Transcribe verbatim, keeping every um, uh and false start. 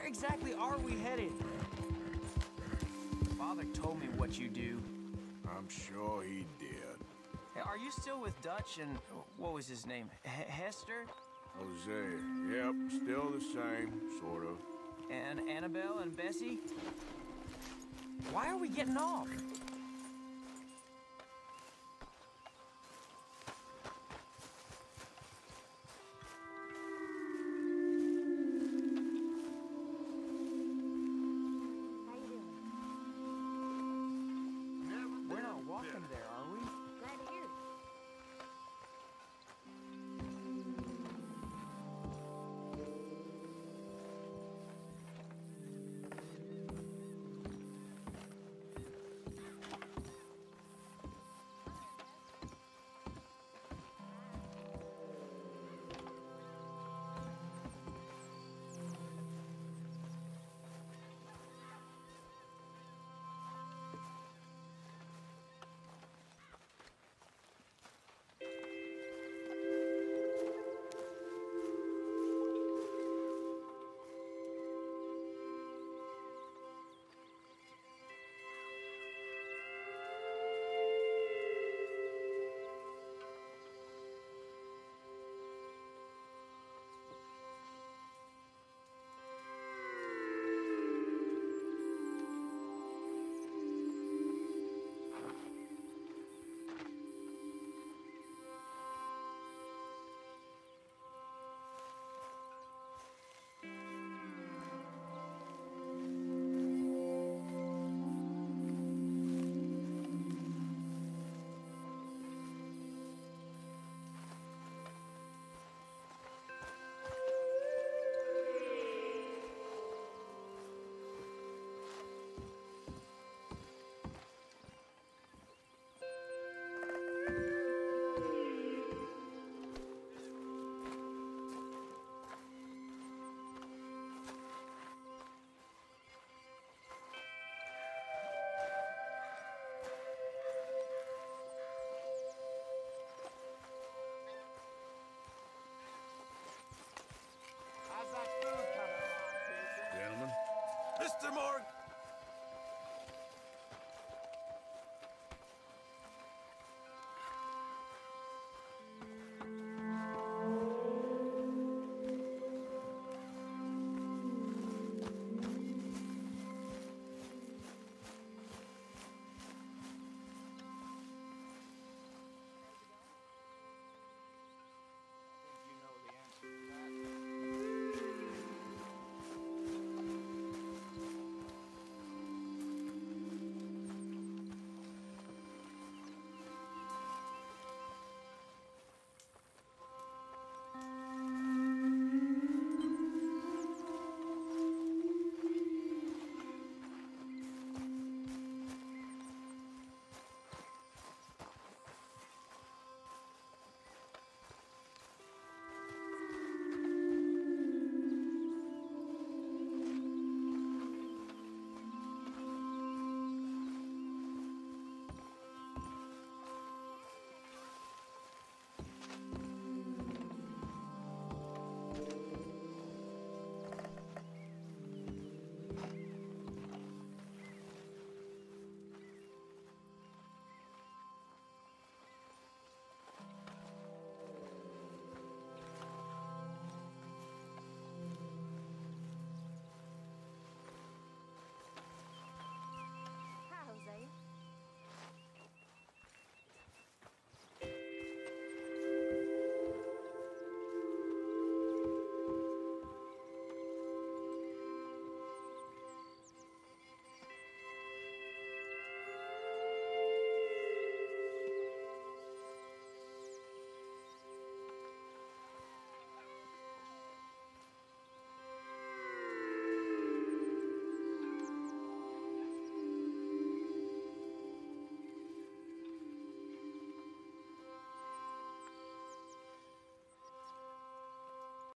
exactly are we headed? Father told me what you do. I'm sure he did. Hey, are you still with Dutch and... what was his name? H Hester? Jose, yep, still the same, sort of. And Annabelle and Bessie? Why are we getting off? We're not walking there, are we? Glad to hear it. How's that food coming along, Pearson? Gentlemen, Mister Morgan!